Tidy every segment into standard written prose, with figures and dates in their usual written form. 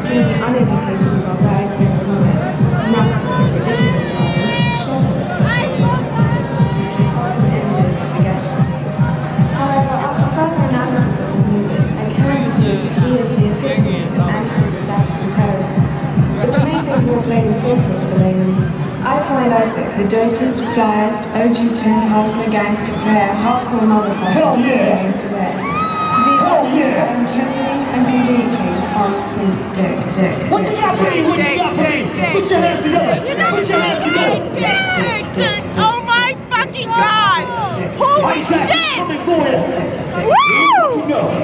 extremely uneducated and barbaric criminal moment. Nothing but ridiculous violence, shoplifting, awesome images of the ghetto. However, after further analysis of his music, I can deduce that he is the epitome of anti-establishment terrorism. But to make things more plain and simple to the layman, I find Isaac the dopest, flyest, OG pimp, hustler, gangster, player, hardcore motherfucker today. To be totally and completely on his dick. What you got for me? What you got for me? Put your hands together. Put your hands together. Oh my fucking god! Holy shit! Coming for you. Woo!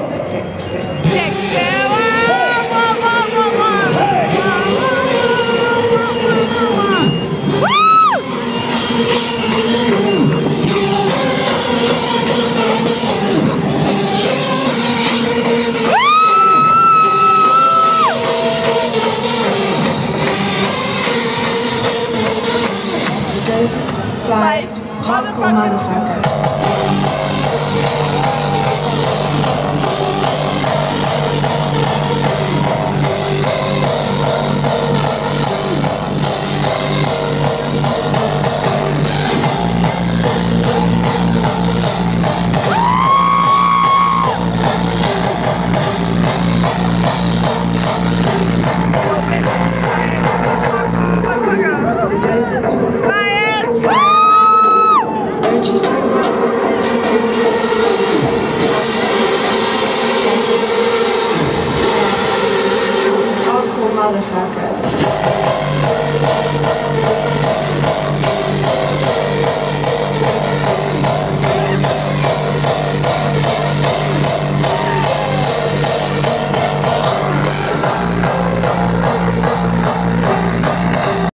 Flyest, hardcore motherfucker. The dopest, hardcore motherfucker.